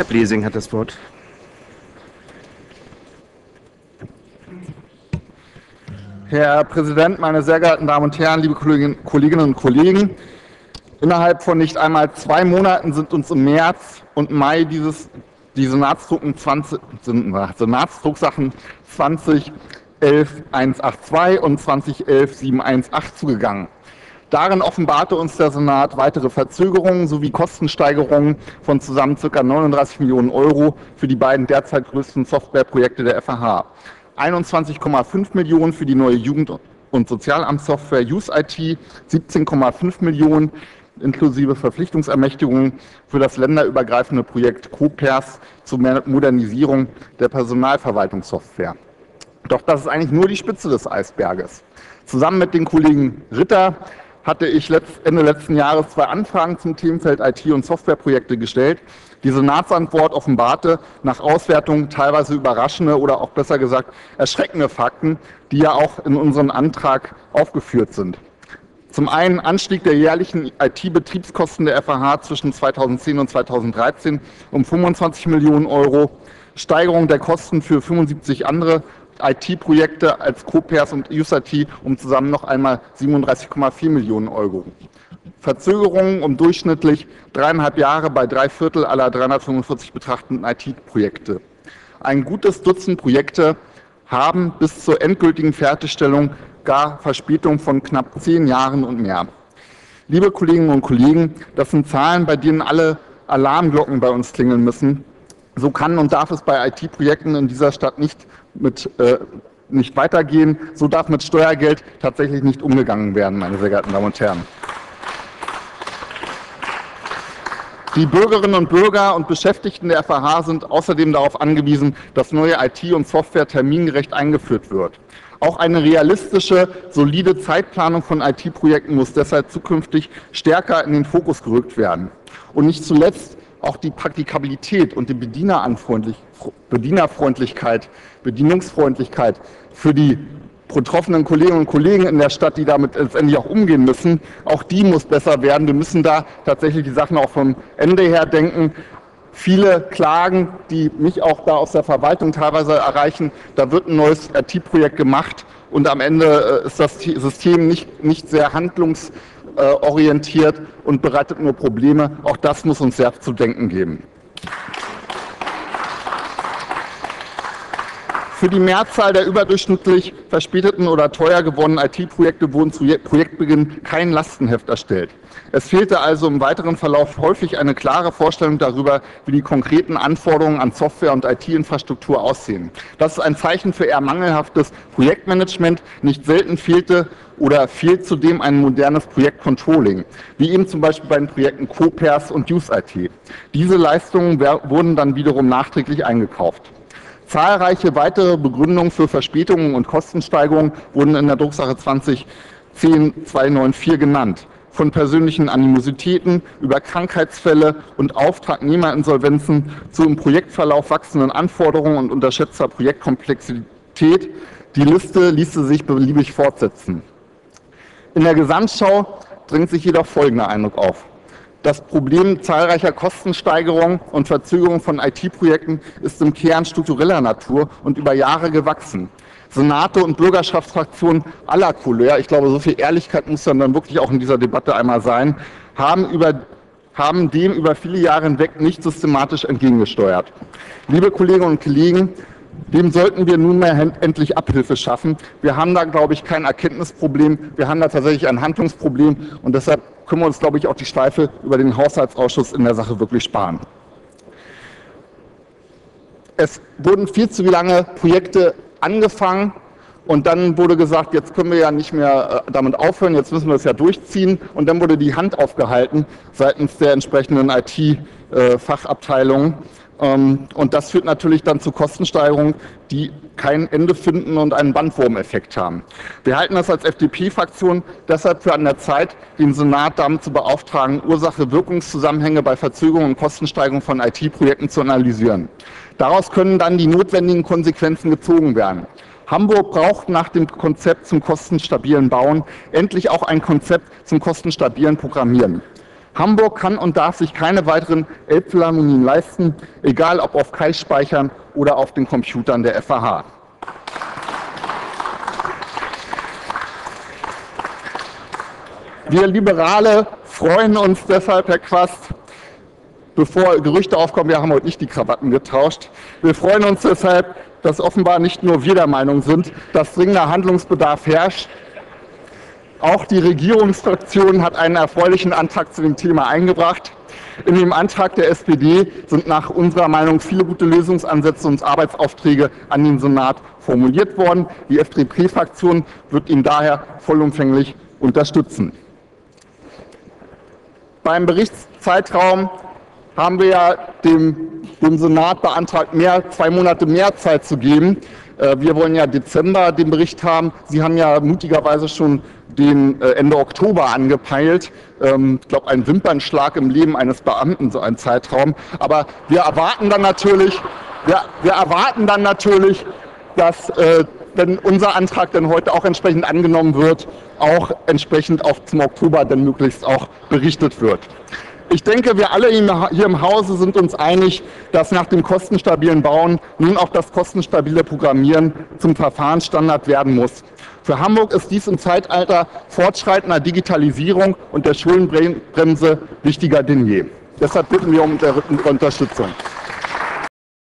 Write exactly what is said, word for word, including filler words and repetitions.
Herr Blesing hat das Wort. Herr Präsident, meine sehr geehrten Damen und Herren, liebe Kolleginnen und Kollegen! Innerhalb von nicht einmal zwei Monaten sind uns im März und Mai dieses, die Senatsdrucken zwanzig, Senatsdrucksachen zwanzig elf hundertzweiundachtzig und zwanzig elf siebenhunderachtzehn zugegangen. Darin offenbarte uns der Senat weitere Verzögerungen sowie Kostensteigerungen von zusammen ca. neununddreißig Millionen Euro für die beiden derzeit größten Softwareprojekte der F A H. einundzwanzig Komma fünf Millionen für die neue Jugend- und Sozialamtssoftware Use I T, siebzehn Komma fünf Millionen inklusive Verpflichtungsermächtigungen für das länderübergreifende Projekt CoPERS zur Modernisierung der Personalverwaltungssoftware. Doch das ist eigentlich nur die Spitze des Eisberges. Zusammen mit den Kollegen Ritter hatte ich Ende letzten Jahres zwei Anfragen zum Themenfeld I T- und Softwareprojekte gestellt. Die Senatsantwort offenbarte nach Auswertung teilweise überraschende oder auch besser gesagt erschreckende Fakten, die ja auch in unserem Antrag aufgeführt sind. Zum einen Anstieg der jährlichen I T-Betriebskosten der F A H zwischen zweitausendzehn und zweitausenddreizehn um fünfundzwanzig Millionen Euro, Steigerung der Kosten für fünfundsiebzig andere I T-Projekte als CoPERS und Use I T um zusammen noch einmal siebenunddreißig Komma vier Millionen Euro. Verzögerungen um durchschnittlich dreieinhalb Jahre bei drei Viertel aller dreihundertfünfundvierzig betrachteten I T-Projekte. Ein gutes Dutzend Projekte haben bis zur endgültigen Fertigstellung gar Verspätung von knapp zehn Jahren und mehr. Liebe Kolleginnen und Kollegen, das sind Zahlen, bei denen alle Alarmglocken bei uns klingeln müssen. So kann und darf es bei I T-Projekten in dieser Stadt nicht, mit, äh, nicht weitergehen. So darf mit Steuergeld tatsächlich nicht umgegangen werden, meine sehr geehrten Damen und Herren. Die Bürgerinnen und Bürger und Beschäftigten der F A H sind außerdem darauf angewiesen, dass neue I T und Software termingerecht eingeführt wird. Auch eine realistische, solide Zeitplanung von I T-Projekten muss deshalb zukünftig stärker in den Fokus gerückt werden. Und nicht zuletzt auch die Praktikabilität und die Bedienerfreundlichkeit, Bedienungsfreundlichkeit für die betroffenen Kolleginnen und Kollegen in der Stadt, die damit letztendlich auch umgehen müssen, auch die muss besser werden. Wir müssen da tatsächlich die Sachen auch vom Ende her denken. Viele Klagen, die mich auch da aus der Verwaltung teilweise erreichen, da wird ein neues I T-Projekt gemacht und am Ende ist das System nicht, nicht sehr handlungsorientiert und bereitet nur Probleme. Auch das muss uns sehr zu denken geben. Für die Mehrzahl der überdurchschnittlich verspäteten oder teuer gewonnenen I T-Projekte wurden zu Projektbeginn kein Lastenheft erstellt. Es fehlte also im weiteren Verlauf häufig eine klare Vorstellung darüber, wie die konkreten Anforderungen an Software- und I T-Infrastruktur aussehen. Das ist ein Zeichen für eher mangelhaftes Projektmanagement. Nicht selten fehlte oder fehlt zudem ein modernes Projektcontrolling, wie eben zum Beispiel bei den Projekten CoPERS und Use I T. Diese Leistungen wurden dann wiederum nachträglich eingekauft. Zahlreiche weitere Begründungen für Verspätungen und Kostensteigerungen wurden in der Drucksache zwanzig zehn zweihundertvierundneunzig genannt. Von persönlichen Animositäten über Krankheitsfälle und Auftragnehmerinsolvenzen zu im Projektverlauf wachsenden Anforderungen und unterschätzter Projektkomplexität. Die Liste ließe sich beliebig fortsetzen. In der Gesamtschau drängt sich jedoch folgender Eindruck auf. Das Problem zahlreicher Kostensteigerungen und Verzögerungen von I T-Projekten ist im Kern struktureller Natur und über Jahre gewachsen. Senate und Bürgerschaftsfraktionen aller Couleur, ich glaube, so viel Ehrlichkeit muss dann wirklich auch in dieser Debatte einmal sein, haben, über, haben dem über viele Jahre hinweg nicht systematisch entgegengesteuert. Liebe Kolleginnen und Kollegen, dem sollten wir nunmehr endlich Abhilfe schaffen. Wir haben da, glaube ich, kein Erkenntnisproblem, wir haben da tatsächlich ein Handlungsproblem und deshalb können wir uns, glaube ich, auch die Schleife über den Haushaltsausschuss in der Sache wirklich sparen. Es wurden viel zu lange Projekte angefangen und dann wurde gesagt, jetzt können wir ja nicht mehr damit aufhören, jetzt müssen wir es ja durchziehen und dann wurde die Hand aufgehalten seitens der entsprechenden I T-Fachabteilungen. Und das führt natürlich dann zu Kostensteigerungen, die kein Ende finden und einen Bandwurmeffekt haben. Wir halten das als F D P-Fraktion deshalb für an der Zeit, den Senat damit zu beauftragen, Ursache-Wirkungszusammenhänge bei Verzögerungen und Kostensteigerungen von I T-Projekten zu analysieren. Daraus können dann die notwendigen Konsequenzen gezogen werden. Hamburg braucht nach dem Konzept zum kostenstabilen Bauen endlich auch ein Konzept zum kostenstabilen Programmieren. Hamburg kann und darf sich keine weiteren Elbphilharmonien leisten, egal ob auf Kaispeichern oder auf den Computern der F A H. Wir Liberale freuen uns deshalb, Herr Quast, bevor Gerüchte aufkommen, wir haben heute nicht die Krawatten getauscht, wir freuen uns deshalb, dass offenbar nicht nur wir der Meinung sind, dass dringender Handlungsbedarf herrscht. Auch die Regierungsfraktion hat einen erfreulichen Antrag zu dem Thema eingebracht. In dem Antrag der S P D sind nach unserer Meinung viele gute Lösungsansätze und Arbeitsaufträge an den Senat formuliert worden. Die F D P-Fraktion wird ihn daher vollumfänglich unterstützen. Beim Berichtszeitraum haben wir ja dem, dem Senat beantragt, mehr, zwei Monate mehr Zeit zu geben. Wir wollen ja Dezember den Bericht haben. Sie haben ja mutigerweise schon den Ende Oktober angepeilt. Ich glaube, ein Wimpernschlag im Leben eines Beamten, so ein Zeitraum. Aber wir erwarten dann natürlich, wir, wir erwarten dann natürlich, dass, äh, wenn unser Antrag dann heute auch entsprechend angenommen wird, auch entsprechend auch zum Oktober dann möglichst auch berichtet wird. Ich denke, wir alle hier im Hause sind uns einig, dass nach dem kostenstabilen Bauen nun auch das kostenstabile Programmieren zum Verfahrensstandard werden muss. Für Hamburg ist dies im Zeitalter fortschreitender Digitalisierung und der Schuldenbremse wichtiger denn je. Deshalb bitten wir um Unterstützung.